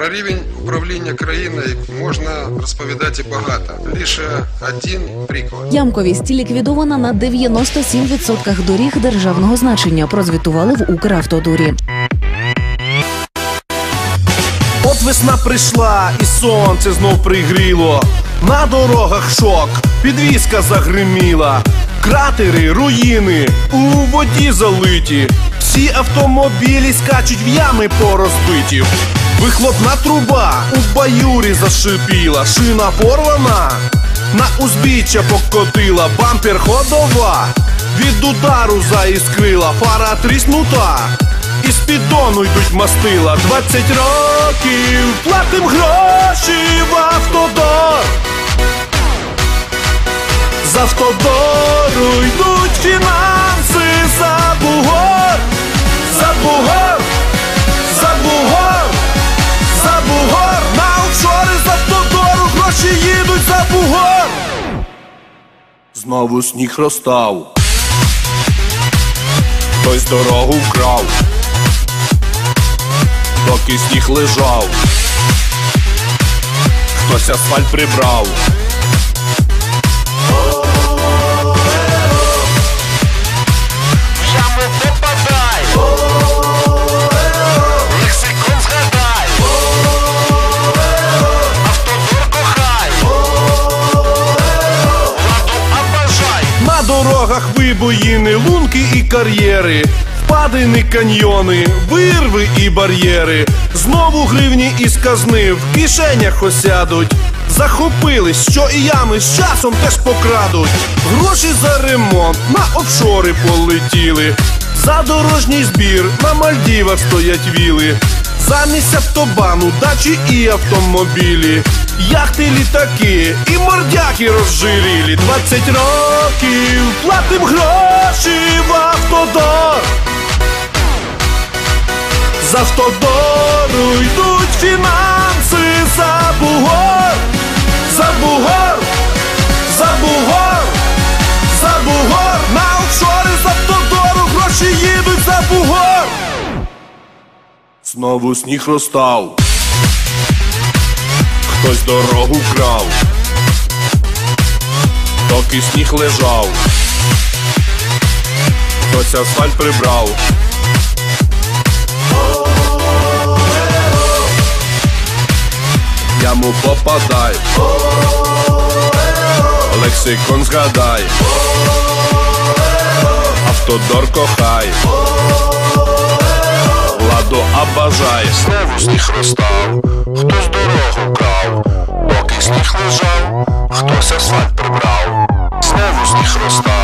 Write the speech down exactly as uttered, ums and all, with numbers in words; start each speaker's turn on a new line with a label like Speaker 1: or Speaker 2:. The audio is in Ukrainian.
Speaker 1: Про рівень управління країною можна розповідати багато. Лише один приклад.
Speaker 2: Ямковість ліквідована на дев'яносто сім відсотків доріг державного значення, прозвітували в Укравтодорі.
Speaker 3: От весна прийшла і сонце знов пригріло. На дорогах шок, підвізка загриміла. Кратери, руїни, у воді залиті. Всі автомобілі скачуть в ями порозбиті. Вихлопна труба у баюрі зашипіла. Шина порвана, на узбіччя покотила. Бампер ходова, від удару заіскрила. Фара тріснута, із піддону йдуть мастила. Двадцять років платим гроші в Автодор. З Автодору йдуть фінанси за бугор. За бугор, за бугор, за бугор. На офшори з Автодору гроші їдуть за бугор. Знову сніг розтав, хтось дорогу вкрав, доки сніг лежав, хтось асфальт прибрав.
Speaker 4: В яму попадай, лексикон згадай, Автодор кохай, владу обожай.
Speaker 3: На дорогах вибоїни, лунки і кар'єри, впадини, каньйони, вирви і бар'єри. Знову гривні із казни в кишенях осядуть. Захопились, що і ями з часом теж покрадуть. Гроші за ремонт на офшори полетіли. За дорожній збір на Мальдівах стоять віли. Замість автобану дачі і автомобілі, яхти, літаки і мордяки розжирілі. Двадцять років платим гроші в Автодор. З Автодору йдуть фінанси за бугор. За бугор, за бугор, за бугор. На офшори з Автодору гроші їдуть за бугор. Знову сніг розтав, хтось дорогу вкрав, доки сніг лежав, хтось асфальт прибрав. В яму попадай, лексикон згадай, Автодор кохай, владу обожай.
Speaker 4: Знову сніг розтав, хтось дорогу вкрав, доки сніг лежав, хтось асфальт прибрав. Знову сніг розтав,